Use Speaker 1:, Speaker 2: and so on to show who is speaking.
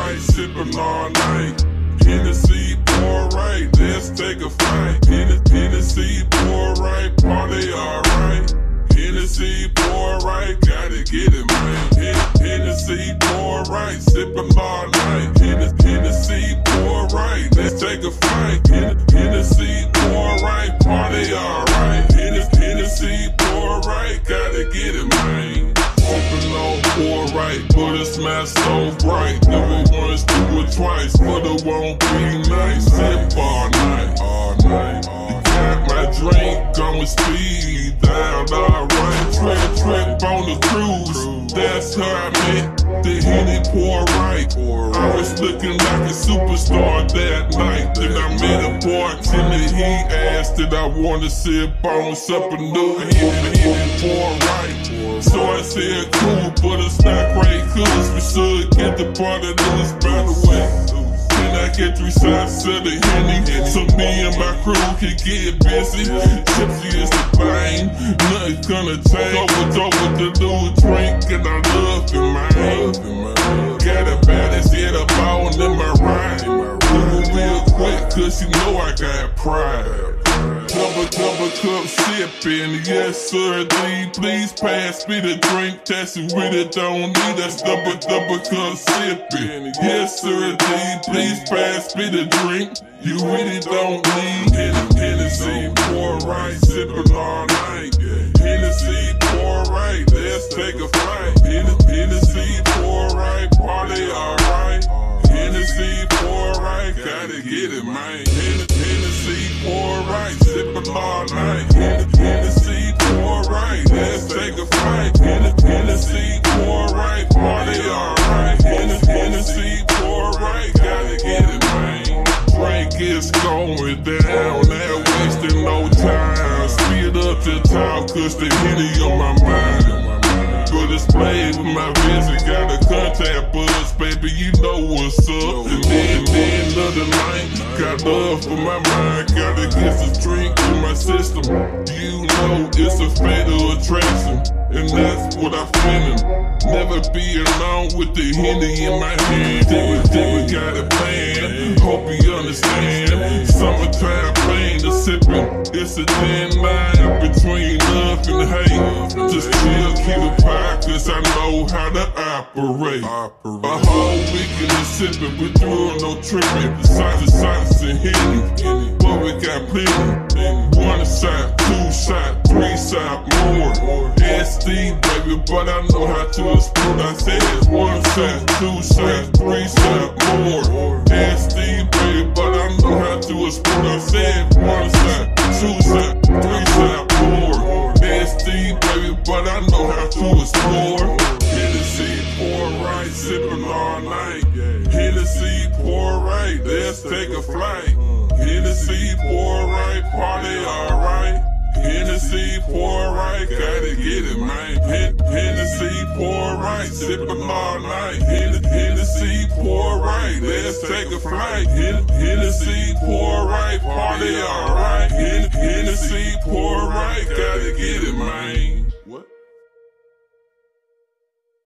Speaker 1: right, sippin' all night. Hennessy, pour right, let's take a flight. Hennessy, pour right, party alright. Hennessy, pour right, gotta get it, man. Hennessy, pour right, sippin' all night. Hennessy, pour right, let's take a flight. Hennessy, pour right, party alright. Hennessy, pour right, gotta get it, man. Sippin' on pour right, but it smells so bright. Do it once, do it twice, but it won't be nice. Sip all night, all night. Got my drink going speed down, alright. Trip on the cruise, that's how I met the Henny pour right. I was looking like a superstar that night. Then I met a bartender, he asked that I wanna sip on something new. Henny pour right. So I said cool, but it's not great, cause we should get the party loose by the way. Then I get 3 shots of the Henny, so me and my crew can get busy. Tipsy is the thing, nothing's gonna change. Over the new drink, and I love it, man. Got a baddest, yeah, the ball in my ride. Move real quick, cause you know I got pride. Double cup sippin', yes sir, please pass me the drink, that's it, really don't need. That's double cup sippin', yes sir, please pass me the drink, you really don't need. Hennessy, pour right, sippin' all night. Hennessy, pour right, let's take a flight. Hennessy, pour right, party alright. Hennessy, pour right, gotta get it, man. Hennessy, pour right, sippin' all night. Hennessy, pour right, let's take a flight. Hennessy, pour right, party alright. Hennessy, pour right, gotta get it, man. Drink is going down, not wasting no time. Speed up the time, cause the Henny on my mind. But it's played with my vision, got a contact buzz, baby, you know what's up. And then another night, got love for my mind, gotta get this drink in my system. You know it's a fatal attraction, and that's what I'm feeling. Never be alone with the Henny in my hand. Think we got a plan, hope you understand. Summertime pain, the sippin', it's a thin line between love and hate. Just chill, keep it pie, cause I know how to operate. A whole weekend of sippin', we doing no trippin'. Silence and Henny, but we got plenty. 1 shot, 2 shot, 3 shot, more. SD, baby, but I know how to explode. I said 1 shot, 2 shot, 3 shot, more. SD, baby, but I know how to explode. I said 1 shot, 2 shot, 3 shot, more. SD, baby, but I know how to explore. Hennessy, pour right, sippin' all night. Hennessy, pour right, let's take a flight. Hennessy, pour right, party alright. Hennessy, pour right, gotta get it, man. Hennessy, pour right, sippin' all night. Hennessy, pour right, let's take a flight. Hennessy, pour right, party alright. Hennessy, pour right, gotta get it, man.